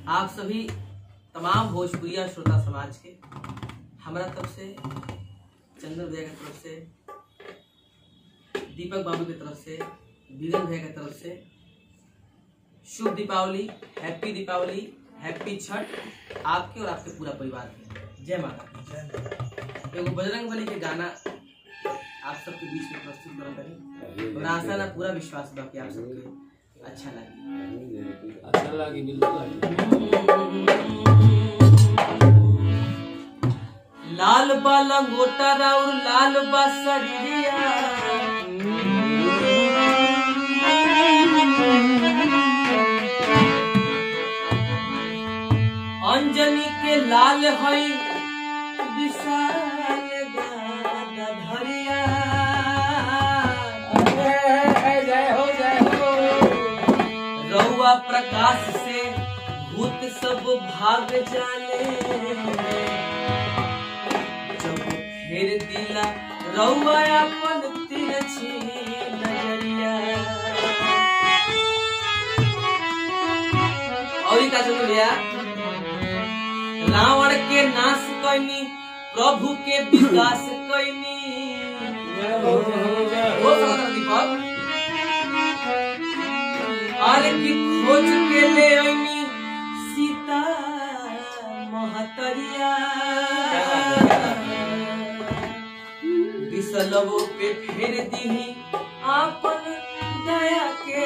आप सभी तमाम भोजपुरिया श्रोता समाज के हमारा तरफ से, चंदन भैया की तरफ से, दीपक बाबू की तरफ से, बीरन भैया की तरफ से शुभ दीपावली, हैप्पी छठ आपके और आपके पूरा परिवार के। जय माता। एगो बजरंग बली के गाना आप सबके बीच में प्रस्तुत करें और आशा ना पूरा विश्वास बा कि आप सबके अच्छा लगे। लाल बा लंगोटा और लाल बा शरीरिया, अंजनी के लाल हई विशाल धरिया। रउआ प्रकाश से भूत सब भाग जाले, जब फेर दिला रउआ अपन तिरछी नजरिया। और का सुन लिया, रावण के नाश कैनी, प्रभु के विकास कैनी। दीपक अरे की खोज के ले आईनी सीता महतरिया। बिसलवो पे फेर दीही आपन दया के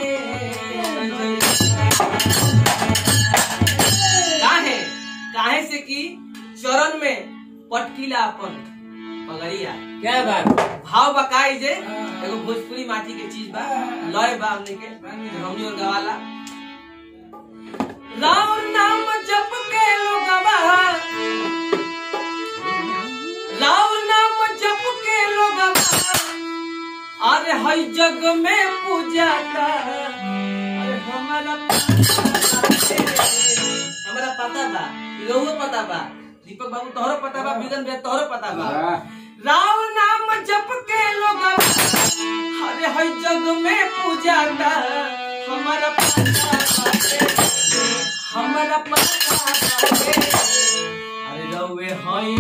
काहे से कि चरण में पटकीला अपन पगड़िया। क्या बात भाव बकाई जे एगो भोजपुरी माटी के चीज बा, लय बा हमने के हमनी और गवाला। राम नाम जप के लोगवा, राम नाम जप के लोगवा, अरे हई जग में पूजाता। अरे हमारा पता बा, इहो पता बा, दीपक बाबू तोहरो पता बा, बीरन भैया तोहरो पता बा। राम नाम जप के लोग अरे हई जग में पूजाता। हमारा पता अरे रउए हई